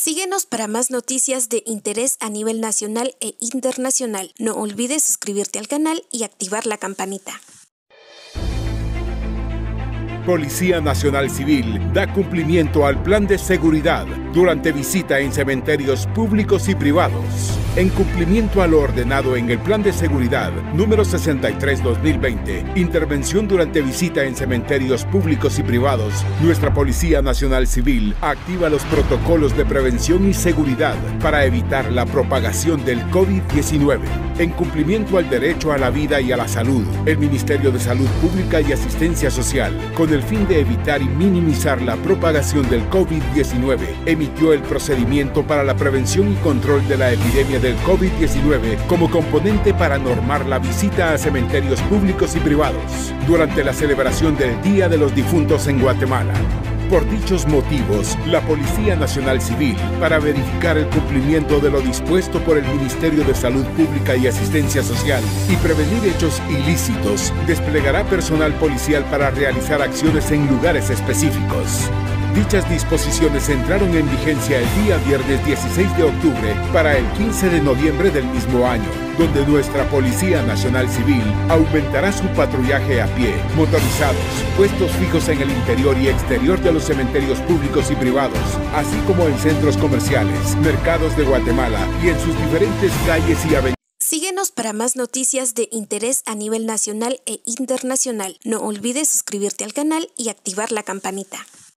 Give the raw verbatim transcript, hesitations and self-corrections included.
Síguenos para más noticias de interés a nivel nacional e internacional. No olvides suscribirte al canal y activar la campanita. Policía Nacional Civil da cumplimiento al plan de seguridad durante visita en cementerios públicos y privados. En cumplimiento a lo ordenado en el Plan de Seguridad número sesenta y tres dos mil veinte, intervención durante visita en cementerios públicos y privados, nuestra Policía Nacional Civil activa los protocolos de prevención y seguridad para evitar la propagación del COVID diecinueve. En cumplimiento al derecho a la vida y a la salud, el Ministerio de Salud Pública y Asistencia Social, con el fin de evitar y minimizar la propagación del COVID diecinueve, emitió el procedimiento para la prevención y control de la epidemia del COVID diecinueve como componente para normar la visita a cementerios públicos y privados durante la celebración del Día de los Difuntos en Guatemala. Por dichos motivos, la Policía Nacional Civil, para verificar el cumplimiento de lo dispuesto por el Ministerio de Salud Pública y Asistencia Social y prevenir hechos ilícitos, desplegará personal policial para realizar acciones en lugares específicos. Dichas disposiciones entraron en vigencia el día viernes dieciséis de octubre para el quince de noviembre del mismo año, donde nuestra Policía Nacional Civil aumentará su patrullaje a pie, motorizados, puestos fijos en el interior y exterior de los cementerios públicos y privados, así como en centros comerciales, mercados de Guatemala y en sus diferentes calles y avenidas. Síguenos para más noticias de interés a nivel nacional e internacional. No olvides suscribirte al canal y activar la campanita.